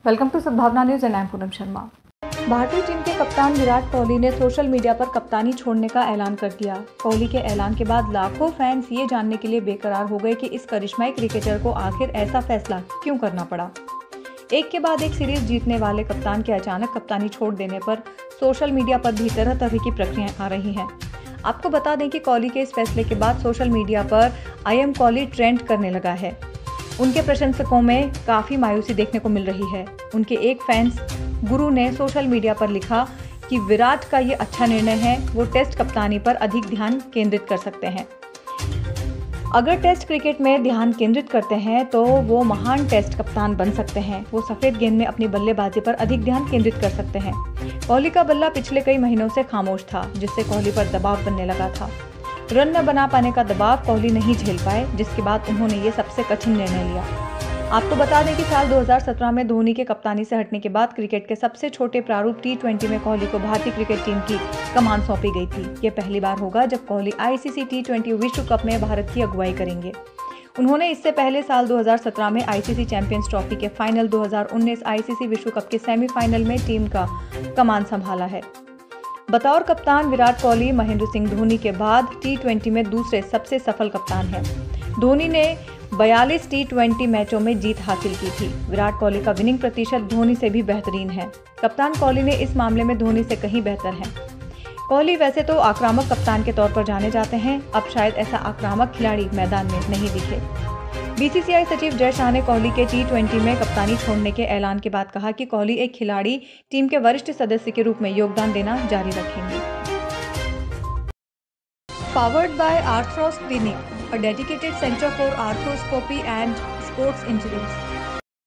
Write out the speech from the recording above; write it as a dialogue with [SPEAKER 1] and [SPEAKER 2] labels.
[SPEAKER 1] Welcome to Sadbhavna news and I am Poonam Sharma. भारतीय team के कप्तान विराट कोहली ने सोशल मीडिया पर कप्तानी छोड़ने का ऐलान कर दिया। कोहली के ऐलान के बाद लाखों फैंस ये जानने के लिए बेकरार हो गए कि इस करिश्माई क्रिकेटर को आखिर ऐसा फैसला क्यों करना पड़ा। एक के बाद एक सीरीज जीतने वाले कप्तान के अचानक कप्तानी छोड़ देने पर सोशल मीडिया पर भी तरह तरह की प्रतिक्रियाएं आ रही हैं। आपको बता दें कि कोहली के इस फैसले के बाद सोशल मीडिया पर आई एम कोहली ट्रेंड करने लगा है। उनके प्रशंसकों में काफ़ी मायूसी देखने को मिल रही है। उनके एक फैंस गुरु ने सोशल मीडिया पर लिखा कि विराट का ये अच्छा निर्णय है, वो टेस्ट कप्तानी पर अधिक ध्यान केंद्रित कर सकते हैं। अगर टेस्ट क्रिकेट में ध्यान केंद्रित करते हैं तो वो महान टेस्ट कप्तान बन सकते हैं। वो सफ़ेद गेंद में अपनी बल्लेबाजी पर अधिक ध्यान केंद्रित कर सकते हैं। कोहली का बल्ला पिछले कई महीनों से खामोश था, जिससे कोहली पर दबाव बनने लगा था। रन न बना पाने का दबाव कोहली नहीं झेल पाए, जिसके बाद उन्होंने ये सबसे कठिन निर्णय लिया। आपको बता दें कि साल 2017 में धोनी के कप्तानी से हटने के बाद क्रिकेट के सबसे छोटे प्रारूप T20 में कोहली को भारतीय क्रिकेट टीम की कमान सौंपी गई थी। ये पहली बार होगा जब कोहली ICC T20 विश्व कप में भारत की अगुवाई करेंगे। उन्होंने इससे पहले साल 2017 में ICC चैंपियंस ट्रॉफी के फाइनल, 2019 ICC विश्व कप के सेमीफाइनल में टीम का कमान संभाला है। बतौर कप्तान विराट कोहली महेंद्र सिंह धोनी के बाद T20 में दूसरे सबसे सफल कप्तान हैं। धोनी ने 42 T20 मैचों में जीत हासिल की थी। विराट कोहली का विनिंग प्रतिशत धोनी से भी बेहतरीन है। कप्तान कोहली ने इस मामले में धोनी से कहीं बेहतर है। कोहली वैसे तो आक्रामक कप्तान के तौर पर जाने जाते हैं, अब शायद ऐसा आक्रामक खिलाड़ी मैदान में नहीं दिखे। BCCI सचिव जय शाह ने कोहली के T20 में कप्तानी छोड़ने के ऐलान के बाद कहा कि कोहली एक खिलाड़ी टीम के वरिष्ठ सदस्य के रूप में योगदान देना जारी रखेंगे। Powered by Arthros Clinic, a dedicated center for arthroscopy and sports injuries.